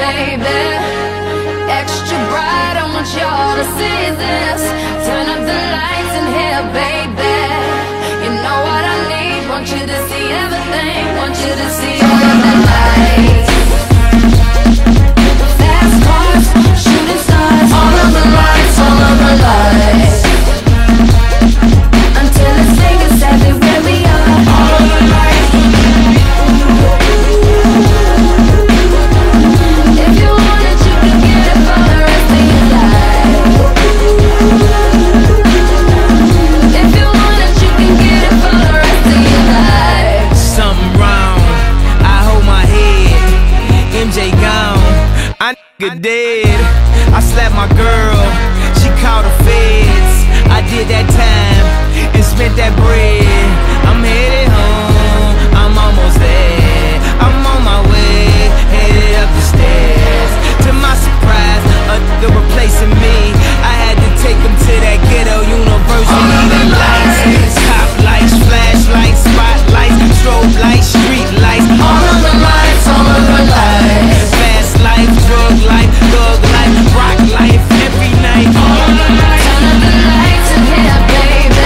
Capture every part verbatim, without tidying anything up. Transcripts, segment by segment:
baby. Extra bright, I want y'all to see this. Turn up the lights in here, baby. You know what I need, want you to see everything. Want you to see all of the lights. Fast cars, shooting stars. All of the lights, all of the lights. Until it's fingers everywhere we are. All of the lights. If you want it, you can get it for the rest of your life. If you want it, you can get it for the rest of your life. Something wrong, I hold my head. M J gone, I nigga dead. I slapped my girl, she called the feds. I did that time and spent that bread. I'm headed home, I'm almost there. I'm on my way, headed up the stairs. To my surprise, a nigga replacing me. I had to take him to that ghetto university. The lights, top lights, flashlights, spotlights, strobe lights, street lights. All of the lights, all of the lights. Fast life, drug life, thug life, rock life, every night. All of the lights. Turn up the lights in here, baby.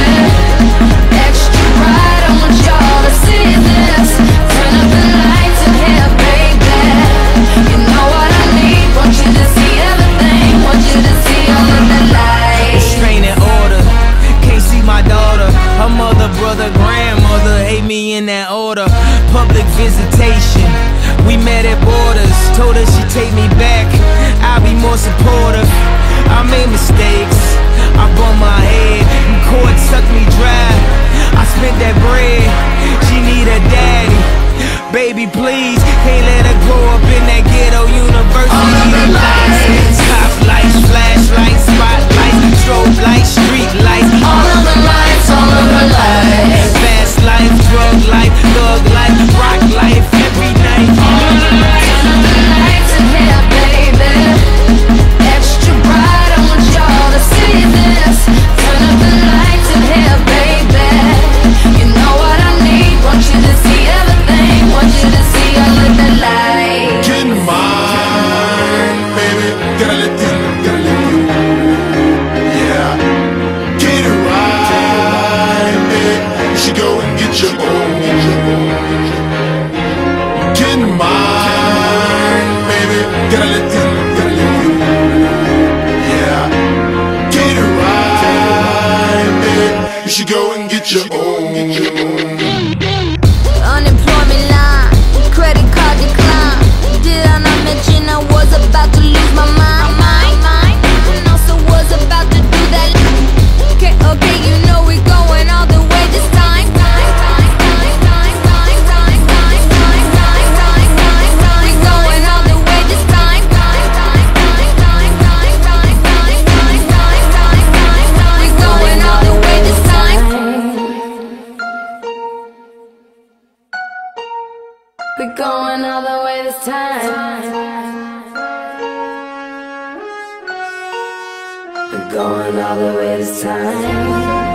Extra bright, I want y'all to see this. Turn up the lights in here, baby. You know what I need, want you to see everything. Want you to see all of the lights. Restraining order, can't see my daughter. Her mother, brother, grandmother hate me in that order. Public visitation, we met at borders. Told her she'd take me back, I'll be more supportive. I made mistakes, I bumped my head, and court sucked me dry. I spent that bread, she need a daddy. Baby, please, can't let her grow up in that ghetto university. All of the lights. Top lights, flashlights, spotlights, strobe lights, street lights. All of the lights, all of the lights. Fast life, drug life, thug life, rock life, every night. All of the lights. Turn up the lights in here, baby. Extra bright, I want y'all to see this. Turn up the lights in here, baby. You know what I need, want you to see everything. Want you to see all of the lights. Get in mine, baby. Gotta let you, gotta let you. Yeah. Get it right, baby. You should go and get your own. Get in mine, baby. Gotta let you, gotta let you. Yeah. Get it right, baby. You should go and get your own. Unemployment line, credit card decline. Did I not mention I was about to lose my mind? And also was about to do that. Okay, okay, you know we're going all the way this time. We're going all the way this time. We're going all the way this time. We're going all the way this time. We're going all the way this time.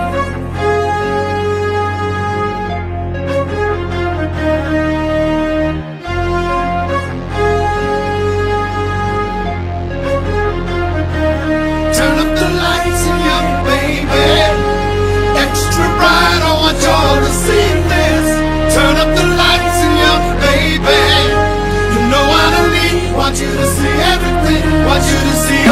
Turn up the lights in here, baby. Extra bright, I want y'all to see this. Turn up the lights in here, baby. You know what I need, want you to see everything. Want you to see